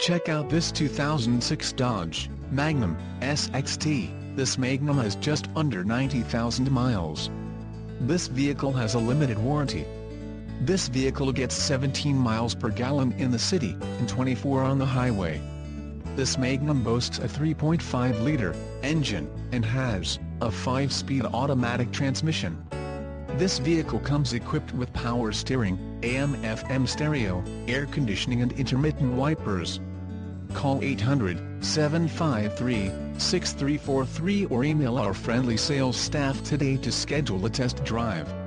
Check out this 2006 Dodge Magnum SXT. This Magnum has just under 90,000 miles. This vehicle has a limited warranty. This vehicle gets 17 miles per gallon in the city, and 24 on the highway. This Magnum boasts a 3.5-liter engine, and has a 5-speed automatic transmission. This vehicle comes equipped with power steering, AM/FM stereo, air conditioning and intermittent wipers. Call 800-753-6343 or email our friendly sales staff today to schedule a test drive.